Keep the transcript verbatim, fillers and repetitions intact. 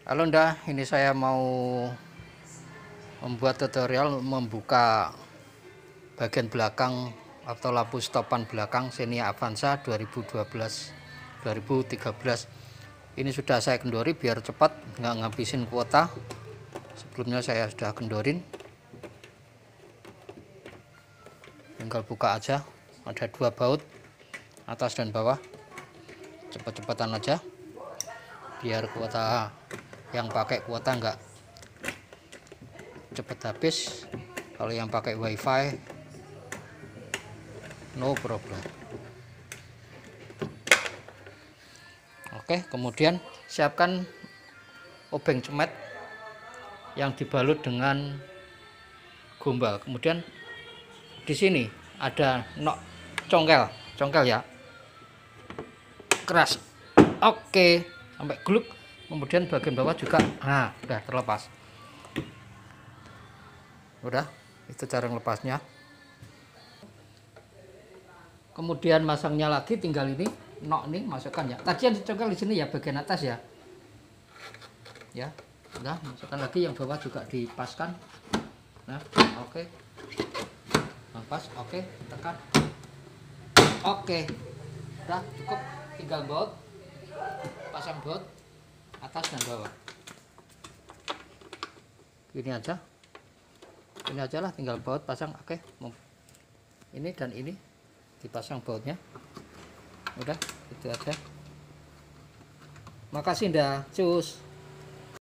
Halo Nda, ini saya mau membuat tutorial membuka bagian belakang atau lampu stopan belakang Xenia Avanza dua ribu dua belas dua ribu tiga belas. Ini sudah saya kendori biar cepat, nggak ngabisin kuota. Sebelumnya saya sudah kendorin, tinggal buka aja. Ada dua baut, atas dan bawah. Cepet-cepetan aja biar kuota yang pakai kuota nggak cepet habis. Kalau yang pakai wifi no problem. Oke, kemudian siapkan obeng cemet yang dibalut dengan gombal. Kemudian di sini ada nok congkel congkel ya, keras. Oke, sampai gluk. Kemudian bagian bawah juga, nah udah terlepas. Udah, itu cara melepasnya. Kemudian masangnya lagi tinggal ini nok nih, masukkan ya. Tadi yang dicongkel di sini ya, bagian atas ya. Ya, udah masukkan lagi, yang bawah juga dipaskan. Nah, oke. Nah, pas, oke, tekan. Oke. Udah cukup, tinggal baut. Pasang baut atas dan bawah. Ini aja. Ini aja lah, tinggal baut pasang. Oke. Ini dan ini dipasang bautnya. Udah, itu aja. Makasih Nda. Cus.